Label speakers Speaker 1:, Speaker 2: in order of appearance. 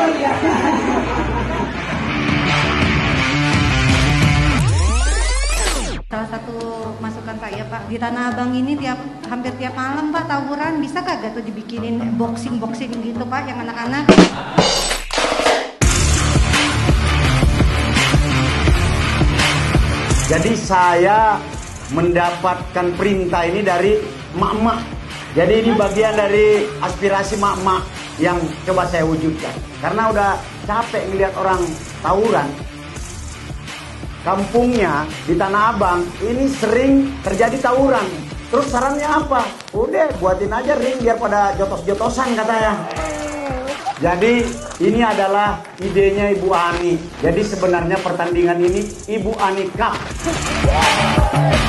Speaker 1: Salah satu masukan saya Pak, di Tanah Abang ini hampir tiap malam Pak tawuran, bisa kagak tuh dibikinin boxing gitu Pak yang anak-anak?
Speaker 2: Jadi saya mendapatkan perintah ini dari mak-mak. Jadi ini bagian dari aspirasi mak-mak yang coba saya wujudkan. Karena udah capek ngelihat orang tawuran. Kampungnya di Tanah Abang ini sering terjadi tawuran. Terus sarannya apa? Udah buatin aja ring biar pada jotos-jotosan katanya. Jadi ini adalah idenya Ibu Ani. Jadi sebenarnya pertandingan ini Ibu Ani Cup.